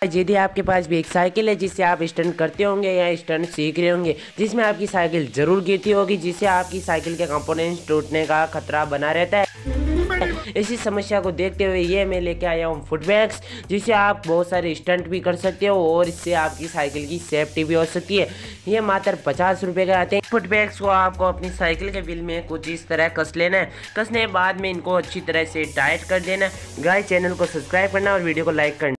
यदि आपके पास भी एक साइकिल है जिससे आप स्टंट करते होंगे या स्टंट सीख रहे होंगे, जिसमें आपकी साइकिल जरूर गिरती होगी, जिससे आपकी साइकिल के कंपोनेंट्स टूटने का खतरा बना रहता है, इसी समस्या को देखते हुए ये मैं लेके आया हूँ फुटबैग्स, जिससे आप बहुत सारे स्टंट भी कर सकते हो और इससे आपकी साइकिल की सेफ्टी भी हो सकती है। ये मात्र 50 रुपये के आते हैं। फुटबैग्स को आपको अपनी साइकिल के व्हील में कुछ इस तरह कस लेना है। कसने के बाद में इनको अच्छी तरह से टाइट कर देना है। गाइस, चैनल को सब्सक्राइब करना और वीडियो को लाइक करना।